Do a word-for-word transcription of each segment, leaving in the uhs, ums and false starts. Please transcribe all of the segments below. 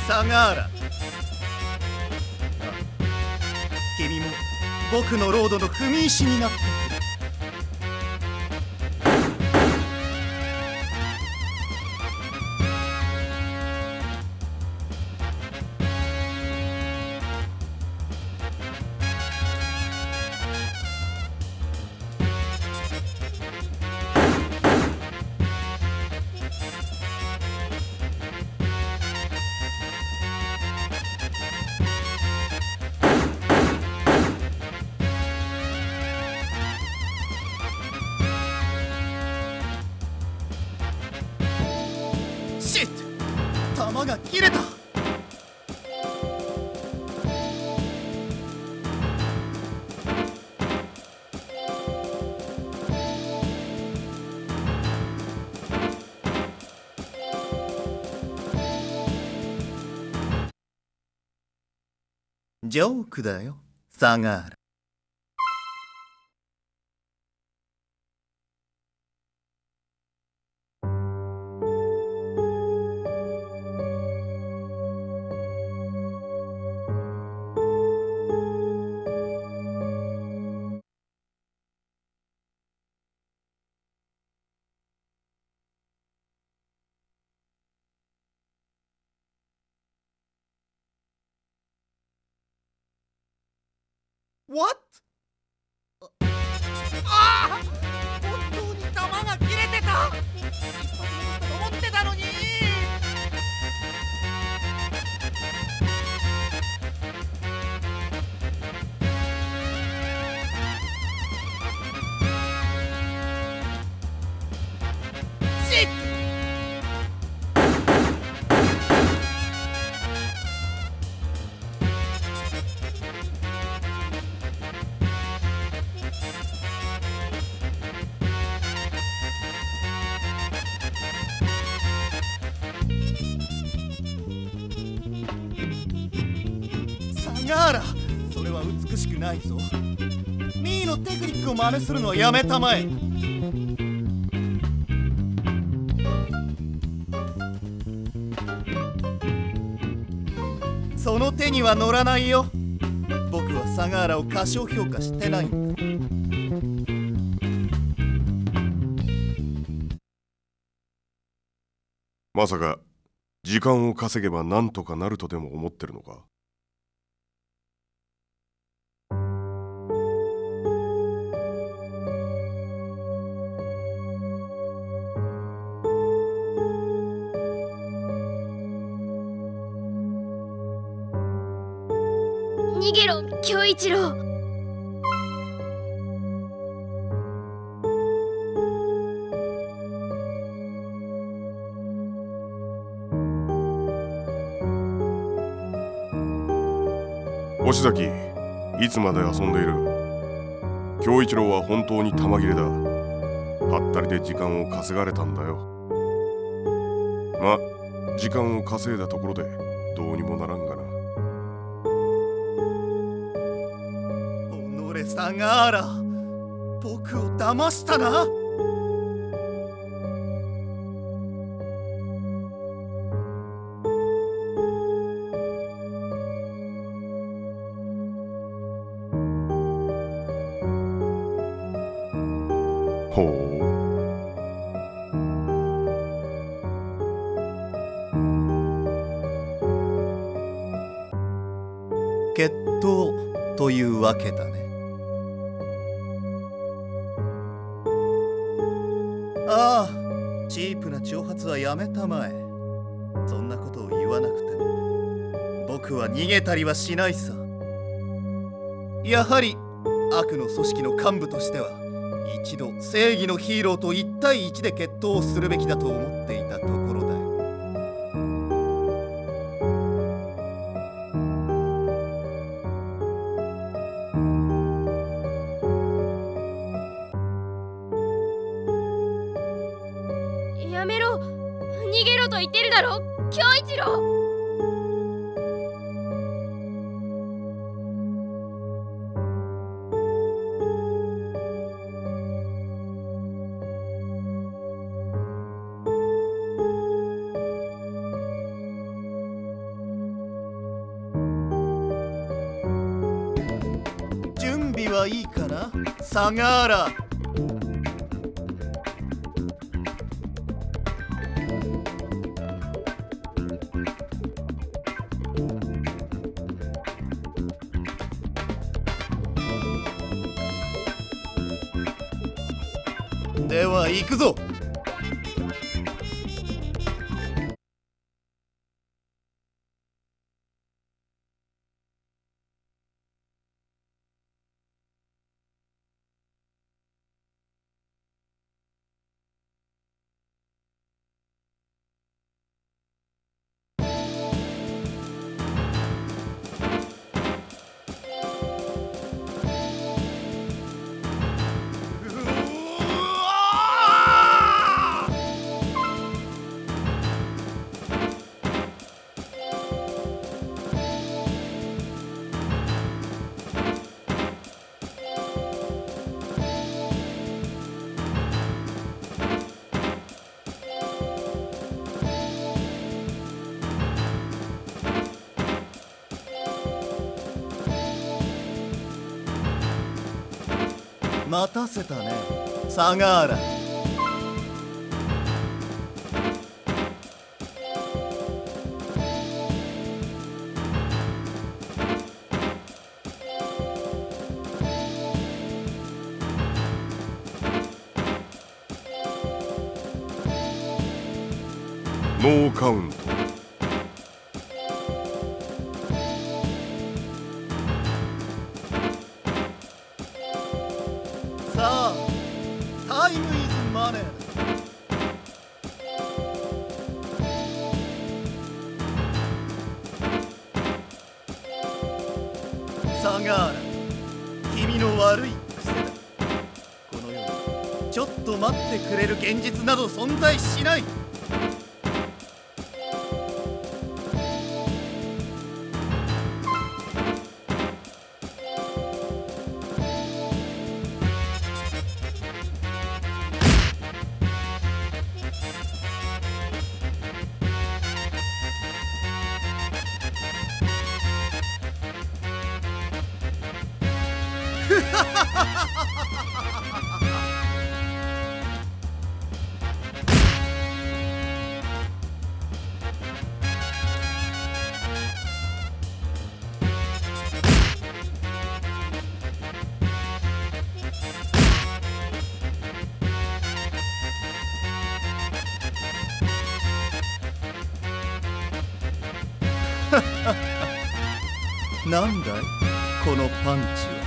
サガーラ、君も僕のロードの踏み石になってくる。シット、弾が切れた。ジョークだよ、サガーラ。What? ああ、本当に弾が切れてた。一発戻したと思ってたのに。シット。サガーラ、それは美しくないぞ。ミーのテクニックを真似するのはやめたまえ。その手には乗らないよ。僕はサガーラを過小評価してないんだ。 まさか時間を稼げばなんとかなるとでも思ってるのか？ 逃げろ、恭一郎。 星崎、いつまで遊んでいる？恭一郎は本当に玉切れだ。はったりで時間を稼がれたんだよ。ま、時間を稼いだところでどうにもならんがな。 おのれサガーラ、僕を騙したな。 ほう。 決闘というわけだね。ああ、チープな挑発はやめたまえ。そんなことを言わなくても僕は逃げたりはしないさ。やはり悪の組織の幹部としては一度正義のヒーローと一対一で決闘をするべきだと思っていたところだよ。 やめろ、逃げろと言ってるだろ、恭一郎。 はいいかな、サガーラ。では行くぞ。待たせたね、サガーラ。 ノーカウント。 さあ、タイムイズマネーだ。サガーラ、君の悪い癖だ。この世にちょっと待ってくれる現実など存在しない。なんだいこのパンチは。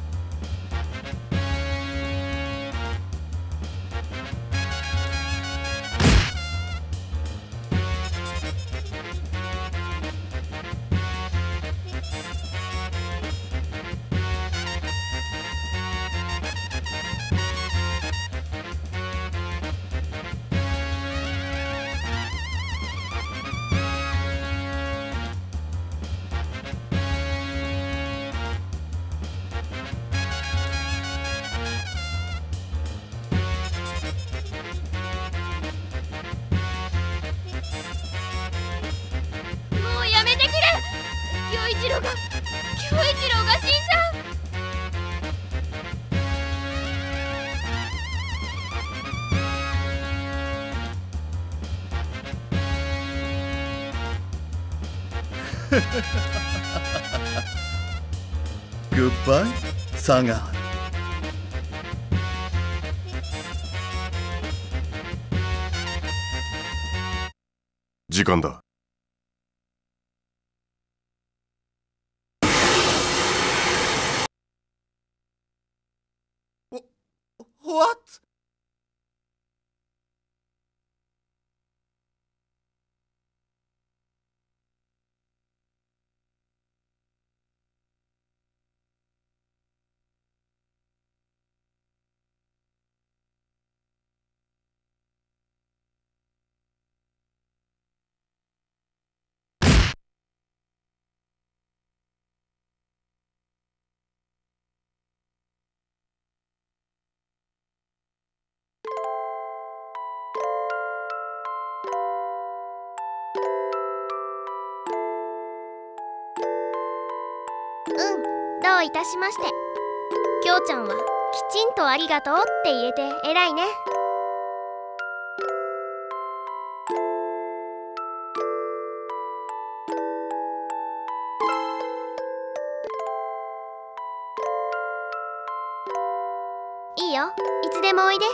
もうやめてくれ。恭一郎が恭一郎が死んじゃう。 グッバイ、サガーラ。 時間だ。 What? うん、どういたしまして。 きょうちゃんはきちんとありがとうって言えて偉いね。いいよ、いつでもおいで。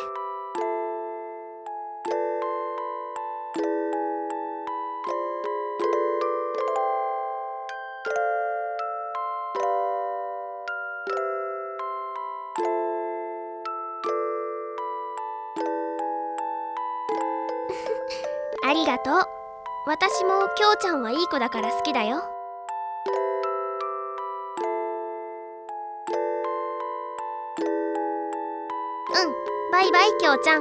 ありがとう。私もきょうちゃんはいい子だから好きだよ。うん、バイバイきょうちゃん。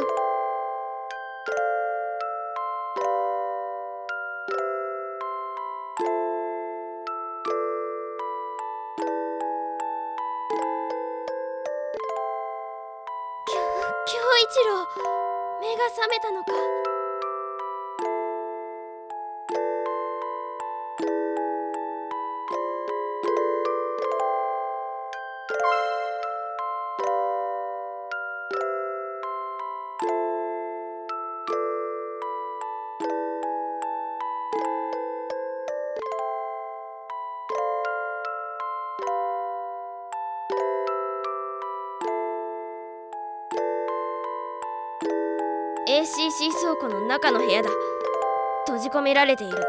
恭一郎、目が覚めたのか。エーシーシー 倉庫の中の部屋だ。閉じ込められている。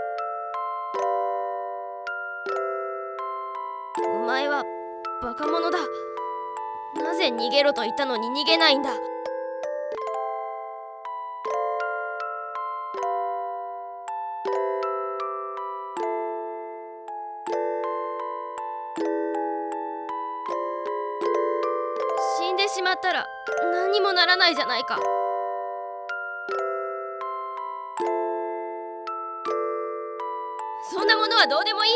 お前はバカ者だ。なぜ逃げろと言ったのに逃げないんだ。死んでしまったら何にもならないじゃないか。そんなものはどうでもいい。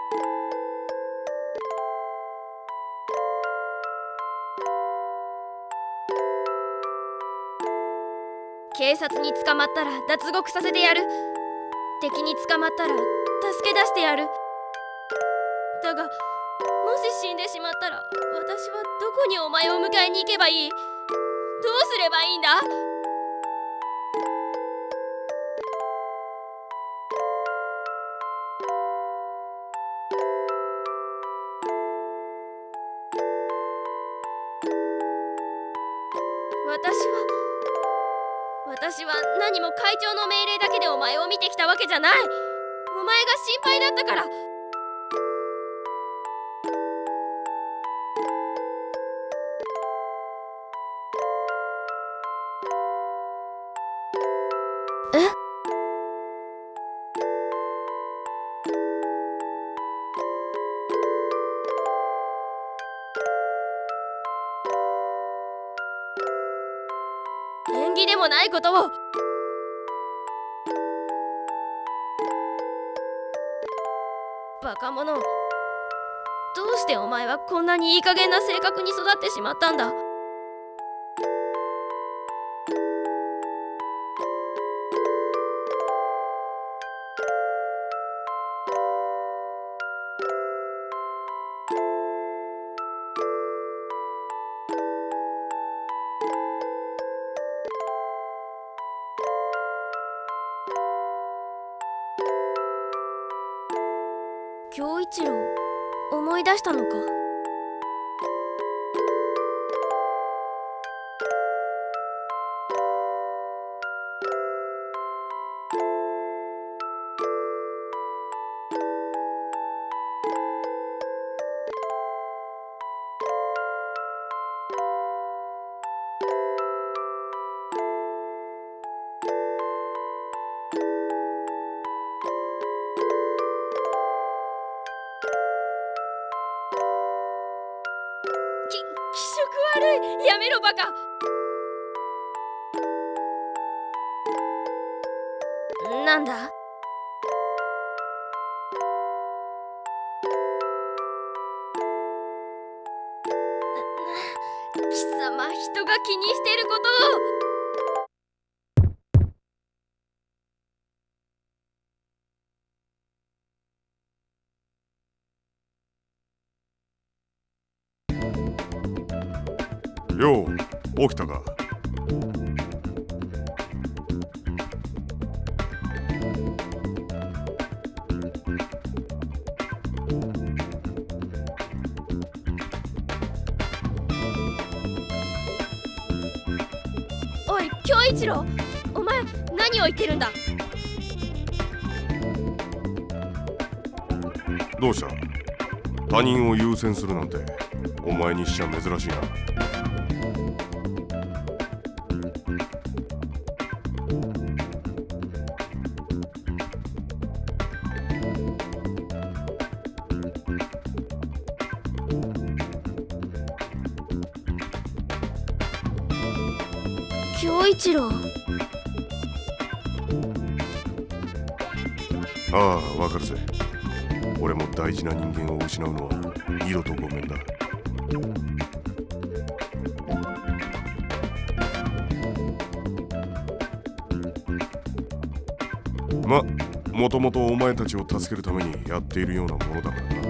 警察に捕まったら脱獄させてやる。敵に捕まったら助け出してやる。だがもし死んでしまったら私はどこにお前を迎えに行けばいい？どうすればいいんだ？私は私は何も会長の命令だけでお前を見てきたわけじゃない。お前が心配だったから。え？縁起でもないことを。バカ者、どうしてお前はこんなにいい加減な性格に育ってしまったんだ。恭一郎、思い出したのか。気色悪い。やめろバカ。なんだ？貴様、人が気にしていることを。 よう起きたか。 おい恭一郎、お前何を言ってるんだ。 どうした。他人を優先するなんてお前にしちゃ珍しいな。 恭一郎。 ああ、わかるぜ。俺も大事な人間を失うのは二度とごめんだ。ま、もともとお前たちを助けるためにやっているようなものだからな。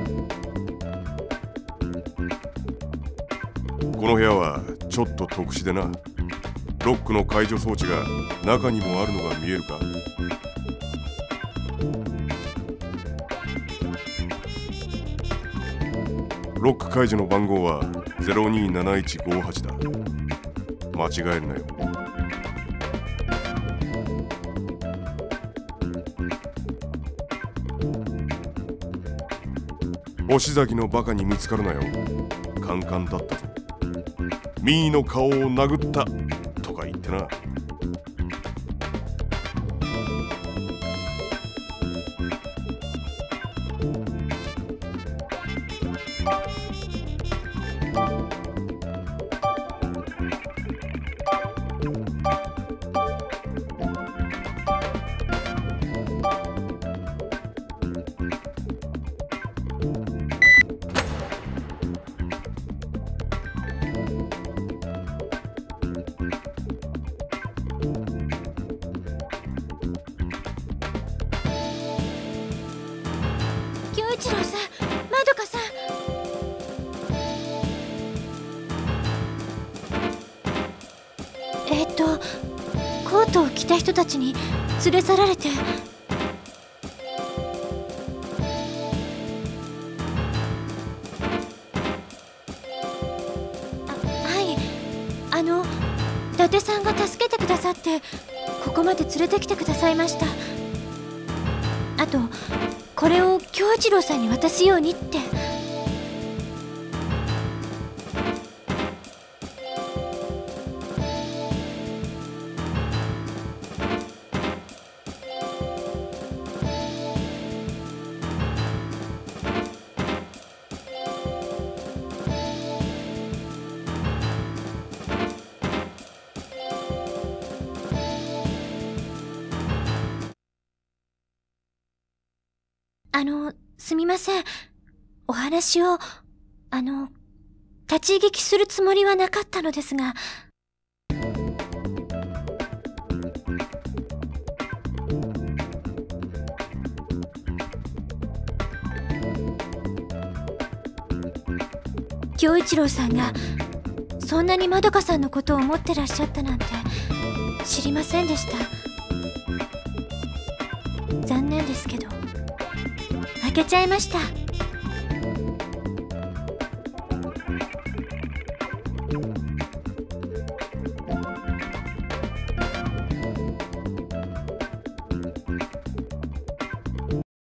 この部屋はちょっと特殊でな。ロックの解除装置が中にもあるのが見えるか。ロック解除の番号はゼロにーなないちごはちだ。間違えるなよ。星崎のバカに見つかるなよ。カンカンだったぞ。ミーの顔を殴ったとか言ってな。 恭一郎さん、まどかさん。えっとコートを着た人たちに連れ去られて。あ、はい、あの伊達さんが助けてくださってここまで連れてきてくださいました。あとこれを恭一郎さんに渡すようにって。あの、すみません。お話を、あの、立ち聞きするつもりはなかったのですが。恭一郎さんが、そんなにまどかさんのことを思ってらっしゃったなんて、知りませんでした。残念ですけど。負けちゃいました。